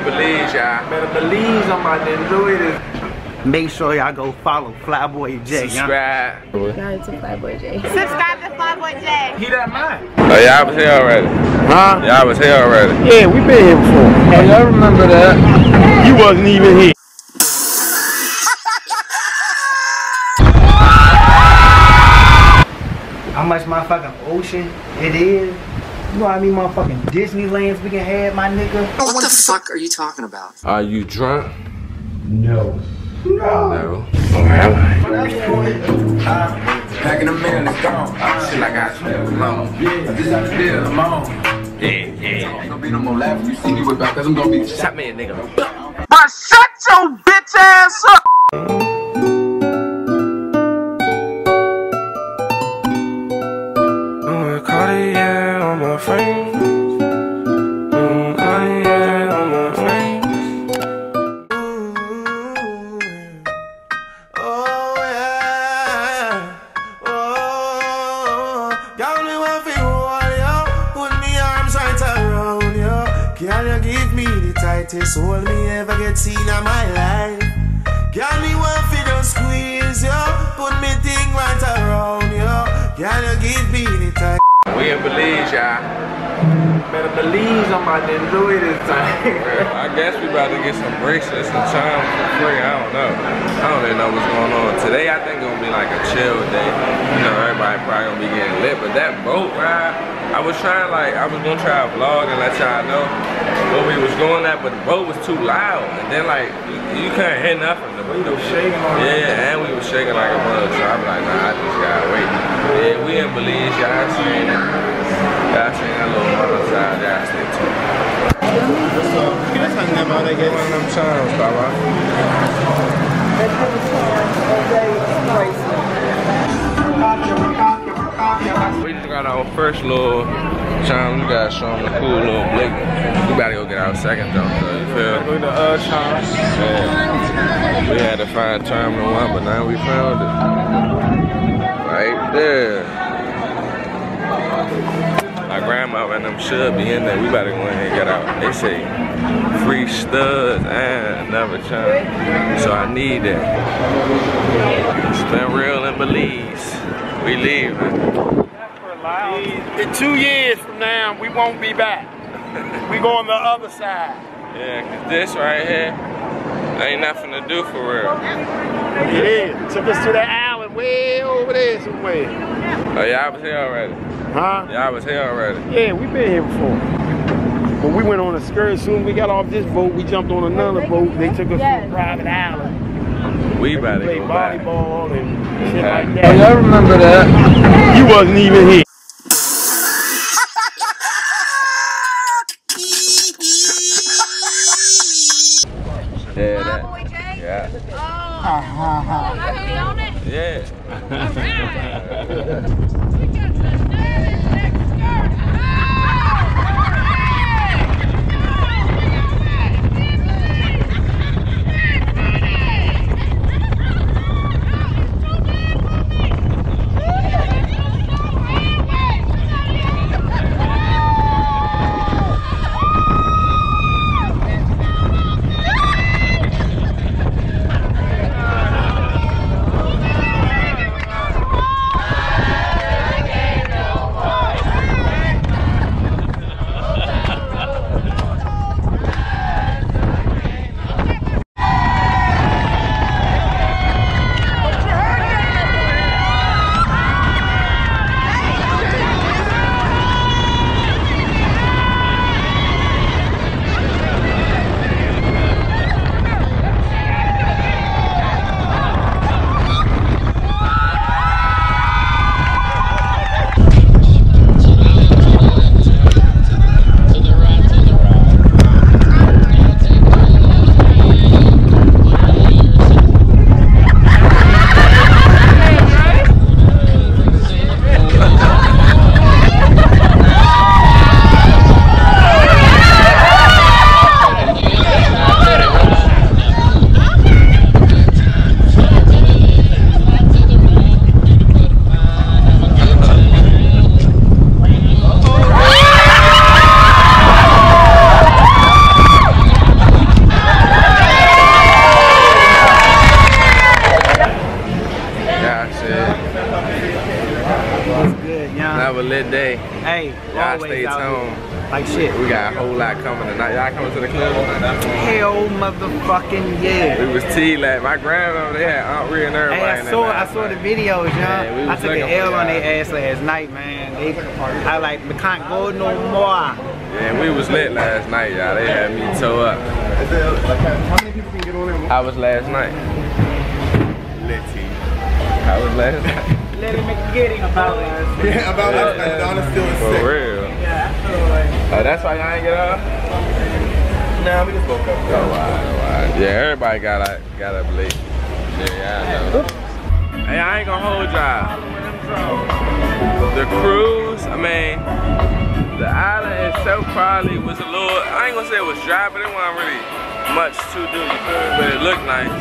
Belize, y'all. Man, Belize, I'm about to enjoy this. Make sure y'all go follow Flyboy J. Subscribe. Subscribe to Flyboy J. Subscribe to Flyboy J. He that mine. Oh, y'all was here already. Huh? Y'all was here already. Yeah, we been here before. Oh, y'all remember that? You wasn't even here. How much motherfucking ocean it is? You know how many motherfucking Disneylands we can have, my nigga? What the fuck are you talking about? Are you drunk? No. No. Back in the middle, it's gone. Shit like I smell alone. I just have to feel alone. Yeah. Ain't gonna be no more laughing. You see me with back, cause I'm gonna be shot me a nigga. But shut your bitch ass up! Cartier on my frame. Cartier on my frame. Oh yeah. Oh, y'all me want to hold you. Put me arms right around you. Can you give me the tightest hold me ever get seen in my life? Can me want to just squeeze you? Put me thing right around you. Can you give me the tightest? We in Belize, y'all. Man, Belize, I'm about to enjoy this time. I guess we about to get some bracelets and charms for free. I don't know. I don't even know what's going on. Today I think it's gonna be like a chill day. You know, everybody probably gonna be getting lit. But that boat ride, I was gonna try a vlog and let y'all know where we was going at, but the boat was too loud. And then like, you couldn't hear nothing. We was shaking on it. Yeah, and we was shaking like a mother. So I'm like, nah, I just gotta wait. Yeah, we in Belize, y'all seen it. Y'all seen that little mother side, y'all stay tuned. That's how never they get one of them charms, Baba. We just got our first little charm. We gotta show them the cool little blick. We gotta go get our second though, so you feel? Go to charm. Yeah. We had to find Terminal 1, but now we found it. Right there. My grandma and them should be in there. We better go in and get out. They say free studs and another charm. So I need that. It's been real in Belize. We leaving. In 2 years from now, we won't be back. We go on the other side. Yeah, cause this right here ain't nothing to do for real. It is. Took us to that island way over there somewhere. Oh, y'all was here already? Huh? Y'all was here already? Yeah, we've been here before. But we went on a skirt. As soon as we got off this boat, we jumped on another boat. They took us to a private island. We better play go back. volleyball and shit like Oh, that. y'all remember that? You wasn't even here. Yeah, that. Flyboy J? Yeah. Oh. Hey, Y'all always stay out tuned. here. Like shit. We got a whole lot coming tonight. Y'all coming to the club tonight? Hell motherfucking yeah. We was T-Lab. My grandmother, they had Aunt Rhea and everybody. Hey, I saw the videos, y'all. Yeah, we I was took an looking L for on y'all. their ass last night, man. I like, we can't go no more. Yeah, we was lit last night, y'all. They had me toe up. How many people can get on there? How was last night? Lit. How was last night? Let him get him about it. Yeah, about last night. Donna still is For sick. real. Yeah, I feel like. Oh, that's why y'all ain't get up? Nah, we just woke up. Oh, wow. Yeah, everybody got up late. Yeah, I know. Hey, I ain't gonna hold y'all. The cruise, I mean, the island itself probably was a little, I ain't gonna say it was dry, but it wasn't really much to do, you feel me? But it looked nice.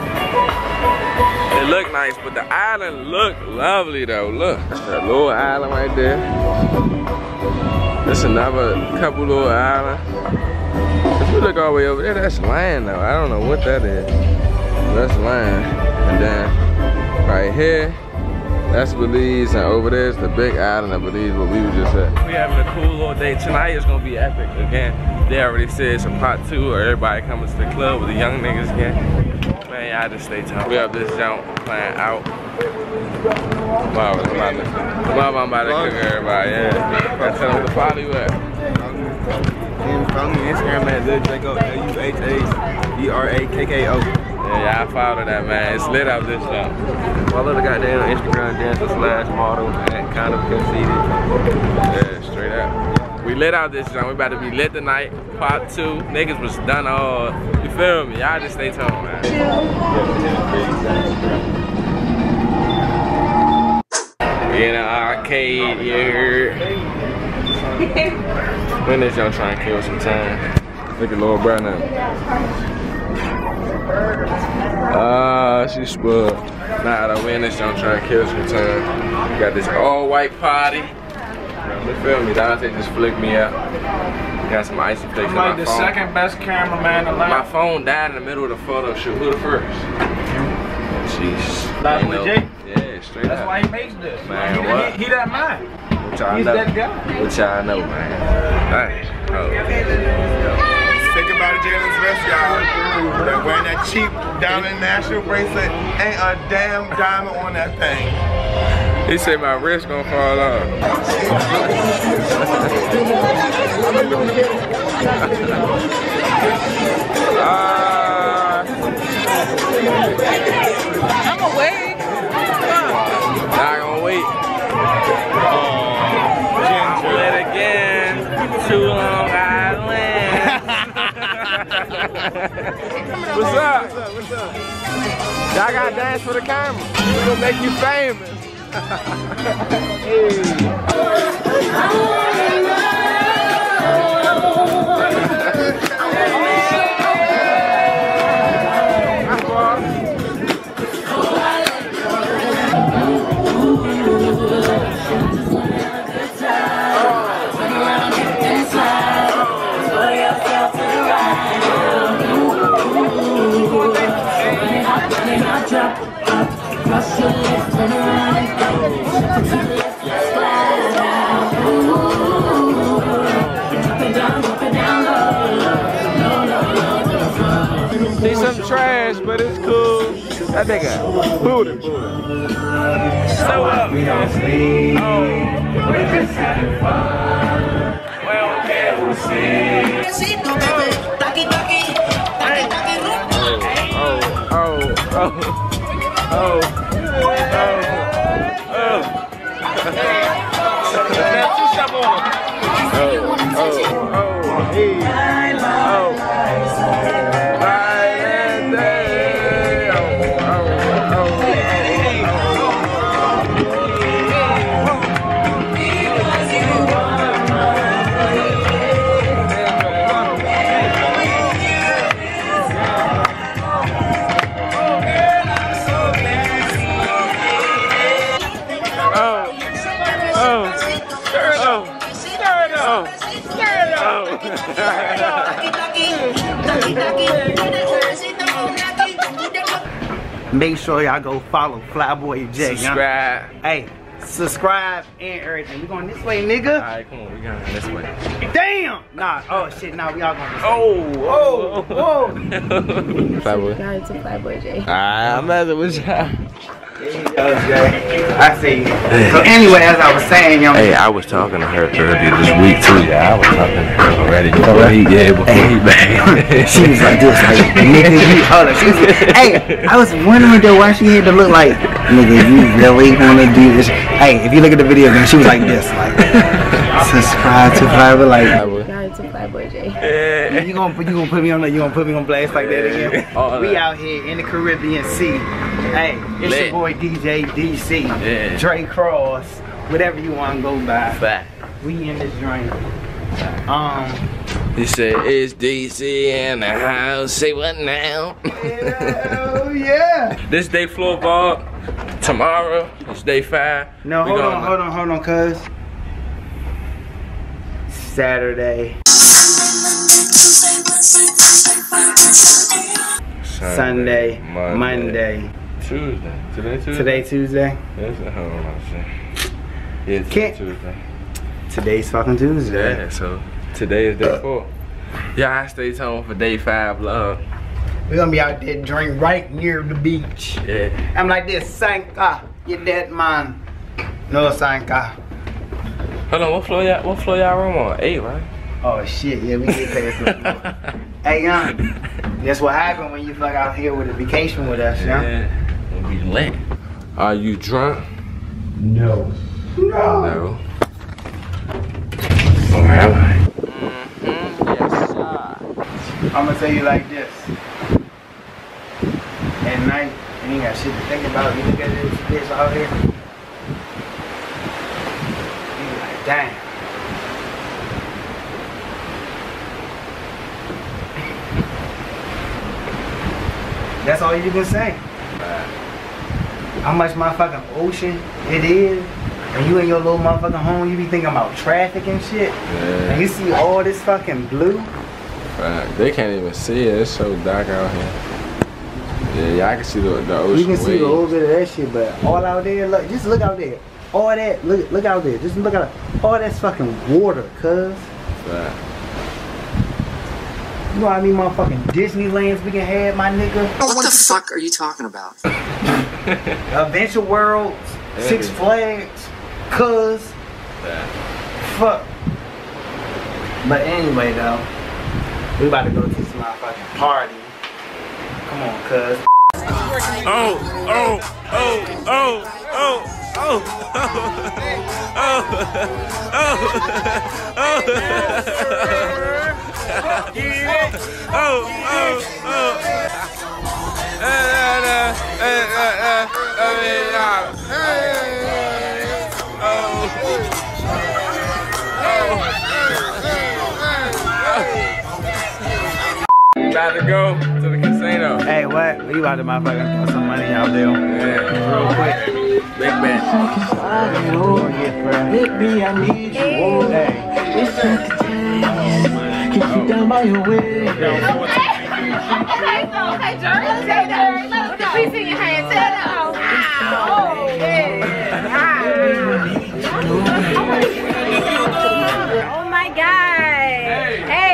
It looked nice, but the island looked lovely though. Look, that's that little island right there. There's another couple little islands. If you look all the way over there, that's land though. I don't know what that is. That's land. And then right here, that's Belize, and over there's the big island of Belize where we were just at. We having a cool little day. Tonight is gonna be epic again. They already said it's a part 2 or everybody coming to the club with the young niggas again. Man, y'all just stay tuned. We have this jump playing out. Wow, I'm about to cook everybody, yeah. Gotta tell them to follow you at. Follow me on Instagram at Lil Draco, LUHADRAKKO. Yeah, y'all follow that, man. It's lit out this jump. Follow the goddamn Instagram dancer/model at kind of conceited. Yeah, straight up. We lit out this jump. We about to be lit tonight. Part 2. Niggas was done all. You feel me? Y'all just stay tuned, man. We in the arcade here. When this young trying to kill some time. Look at Lord Brown. She spud. Nah, the win this young trying to kill some time. Got this all white party. You feel me? Dante just flicked me out. Got some icy flicks in my phone. Like the second best cameraman alive. My phone died in the middle of the photo shoot. Who the first? Jeez. Live You with know, Jay? yeah, straight That's up. why he makes this. Man, what? He that man. What y'all He's know? that guy. What y'all know, man? Dang. Oh. Think about it, Jalen's vest, y'all. That wearing that cheap Diamond National bracelet ain't a damn diamond on that thing. He said my wrist gonna fall off. I'm gonna wait. Not gonna wait. Lit again. Too Long Island. What's up? What's up? Y'all gotta dance for the camera. We're gonna make you famous. See some trash, but it's cool. That nigga booty. So up. Well, okay, we'll see. Make sure y'all go follow Flyboy J. Subscribe. Hey, subscribe, and everything. We going this way, nigga. Alright, come on, we going this way. Damn! Nah, oh shit, nah, we all going this way. Oh, whoa. Flyboy. Guys to Flyboy J. I'm messing with y'all. I see. So anyway, as I was saying, young. Hey, I was talking to her earlier this week too. Yeah, I was talking to her already. Before he back. She was like this, like, nigga, you, hold up. She was, hey, I was wondering though why she had to look like, nigga, you really wanna do this? Hey, if you look at the video, then she was like this, like, subscribe to Flyboy, like. Guys to Flyboy J. You gonna put me on blast like that again? We out here in the Caribbean Sea. Hey, it's your boy DJ DC, Dre Cross, whatever you want to go by. Fact. We in this joint. He said, it's DC in the house. Say what now? Hell yeah. This day 4 vlog. Tomorrow, it's day 5. No, hold on, cuz. Saturday. Sunday, Monday. Tuesday. Today Tuesday? Today Tuesday? Yes, hold on, yeah, Tuesday. Today's fucking Tuesday. Yeah, so today is day 4. Y'all stay tuned for day 5 vlog. We're gonna be out there drink right near the beach. Yeah. I'm like this, Sanka, you dead man. No Sanka. Hold on, what floor y'all room on? 8, right? Oh shit, yeah, we get past it. Hey, young, that's what happened when you fuck out here with a vacation with us, young. Yeah, we lit. Are you drunk? No. No. Or am I? Yes, sir. I'm gonna tell you like this. At night, you ain't got shit to think about. You look at this bitch out here. You be like, damn. That's all you can say. How much motherfucking ocean it is. And you in your little motherfucking home, you be thinking about traffic and shit. Yeah. And you see all this fucking blue. Right. They can't even see it. It's so dark out here. Yeah, y'all can see the ocean. You can see a little bit of that shit, but all out there, look, just look out there. All that, look out there. Just look out. All that's fucking water, cuz. Right. You know how many motherfucking Disneylands we can have, my nigga? What the fuck are you talking about? Adventure World, Six Flags, cuz. Fuck. But anyway, though, we about to go to this motherfucking party. Come on, cuz. About to go to the casino. Hey, what? We about to motherfucking throw some money out there. Yeah. Real quick. Big bet. Baby, I need you. Hey. Down by your way. Okay, Jordan. Please in your hand. Tell them. Oh, yeah. Oh, my God. Hey.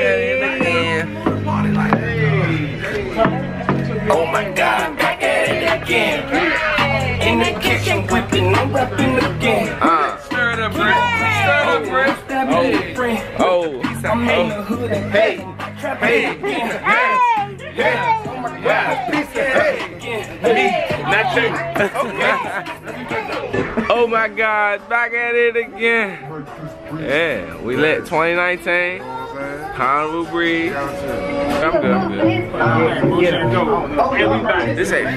Oh my God, back at it again. In the kitchen, whipping, I'm rapping again. Stir it up, Brent. Stir it up, Brent. Oh. I'm in the hood and hey, hey, again. Hey, oh my God, piece of hey, again. Oh my God, back at it again. Yeah, we lit 2019. Carnival Breeze. I'm good. This ain't.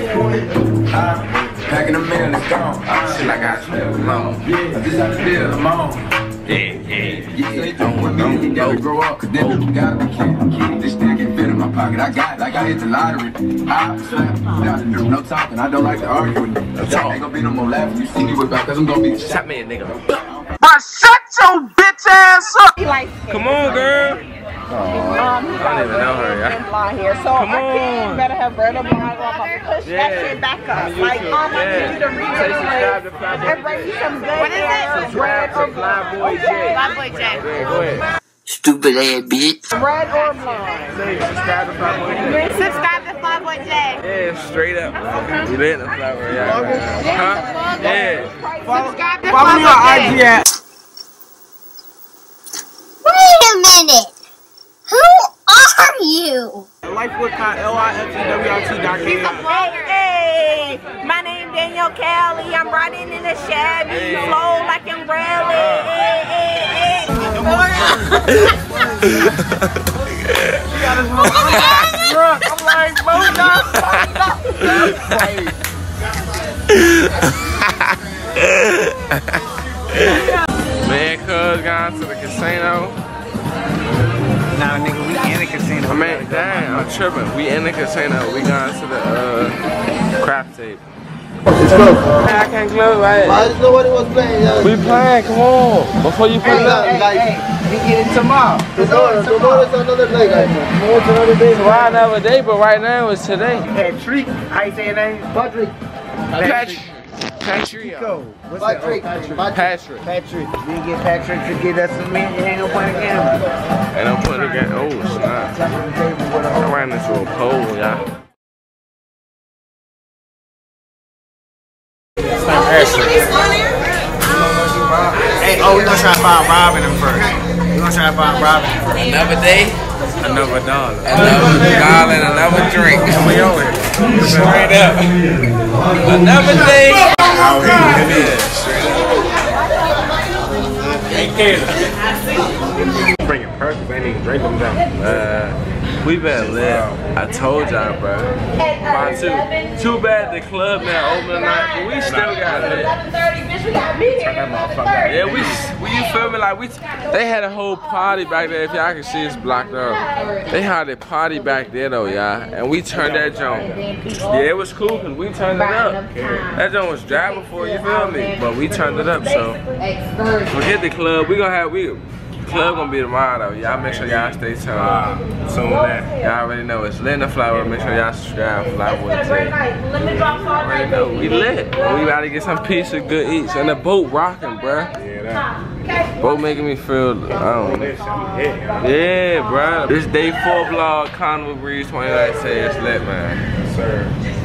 Back in the mail, it's gone. Shit like I travel alone. I just have to deal alone. Yeah. Don't with me, you gotta grow up, cause then you gotta be kidding. This thing can fit in my pocket. I got it like I hit the lottery. No talking, I don't like to argue with you. Ain't gonna be no more laughing. You see me with back, cause I'm gonna be Shot me, nigga. But shut your bitch ass up! Come on, girl. I don't even know her, yeah. Blonde hair. So Come I think on. you better have red or blonde. I'm gonna push that shit back up. Like, I need you to read Say the subscribe to Fly and bring you some good hair. Subscribe to Fly Boy J. Fly Boy J. Yeah, go ahead. Stupid ass bitch. Red or blonde. Say subscribe to Fly Boy J. Subscribe to Fly Boy J. Yeah, straight up. You lit the flower, yeah. Huh? Yeah. Subscribe to Follow me on Fly Boy IG J. at. Wait a minute. Who are you? Lifewoodcon.LIFTWRT.com. Hey, my name Danielle Kelly. I'm riding in a Chevy. Flow like I'm rally. I'm like, Man, cuz gone to the casino. Nah, nigga, we in the casino. I mean, damn, I'm tripping. We in the casino. We gone to the craft table. Let's go. I can't close, right? I just know what it was playing. We playing, come on. Before you put it up. We get it tomorrow. Tomorrow, tomorrow's another day, guys. Tomorrow's another day. Why another day, but right now it's today. Patrick, how you say your name? Patrick. Patrick. What's Patrick. Patrick. Patrick. We get Patrick to get us some men. You ain't gonna play again. And I'm putting again. Oh, snap. I ran into a pole, y'all. Hey, oh, we gonna try to find Robin him first. We gonna try to find Robin. Another day, Another dollar. another dollar, and another drink. We over it. Straight up. Another day. Bringing purses, I need to drink them down. We been lit. I told y'all, bro. Mine too. Too bad the club now open tonight, but we still got lit. Yeah, we you feel me? Like they had a whole party back there. If y'all can see, it's blocked up. They had a party back there though, y'all, and we turned that joint. Yeah, it was cool because we turned it up. That joint was dry before, you feel me? But we turned it up, so forget the club. Club gonna be tomorrow though. Y'all make sure y'all stay tuned. Soon that. Y'all already know it's lit in the flower. Make sure y'all subscribe to Fly Boy J. Already know we lit. We about to get some piece of good eats. And the boat rocking, bruh. Yeah, Boat making me feel, I don't know. Yeah, bruh. This day 4 vlog, Carnival Breeze 2019. It's lit, man. Sir.